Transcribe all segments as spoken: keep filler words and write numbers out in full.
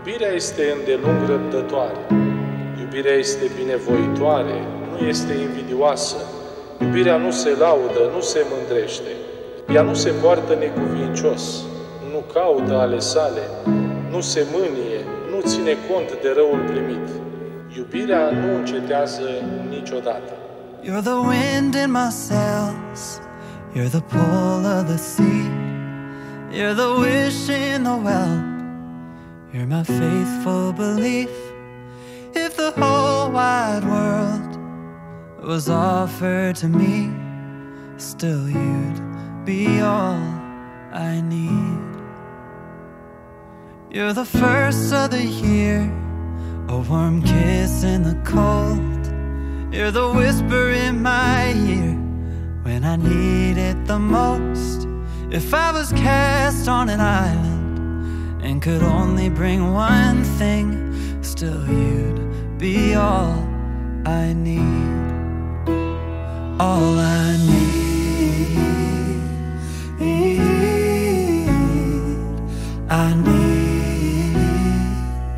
Iubirea este îndelung răbdătoare. Iubirea este binevoitoare, nu este invidioasă. Iubirea nu se laudă, nu se mândrește. Ea nu se poartă necuvincios, nu caută ale sale, nu se mânie, nu ține cont de răul primit. Iubirea nu încetează niciodată. You're the wind in my sails, you're the pull of the sea, you're the wish in the well, you're my faithful belief. If the whole wide world was offered to me, still you'd be all I need. You're the first of the year, a warm kiss in the cold. You're the whisper in my ear when I need it the most. If I was cast on an island and could only bring one thing, still you'd be all I need. All I need, I need.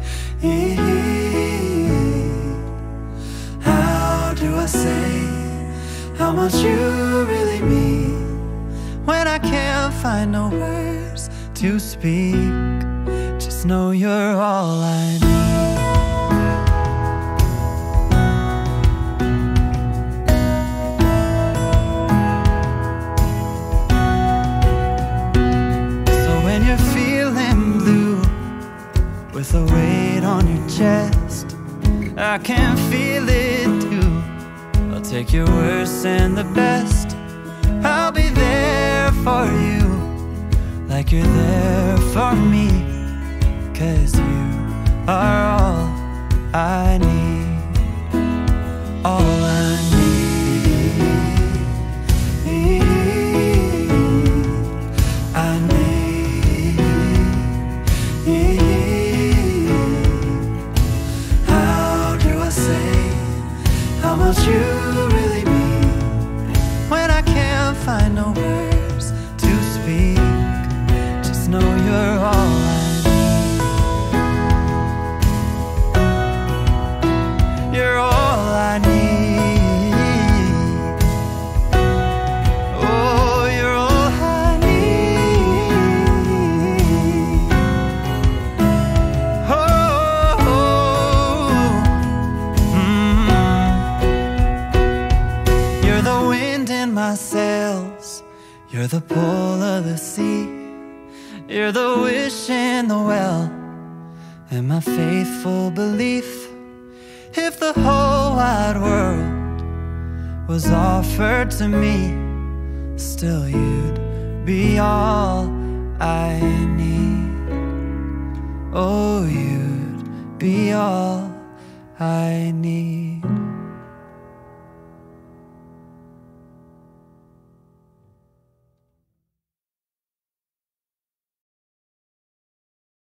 How do I say how much you really mean when I can't find no words to speak? Just know you're all I need. With a weight on your chest, I can feel it too. I'll take your worst and the best. I'll be there for you, like you're there for me, 'cause you are all I need. All I need, I need. How much you really mean when I can't find no words to speak. Just know you're all I need. You're all I need. Oh, you're all I need. Oh, mm. You're the wind in my sails, you're the pull of the sea, you're the wish in the well, and my faithful belief. If the whole wide world was offered to me, still you'd be all I need. Oh, you'd be all I need.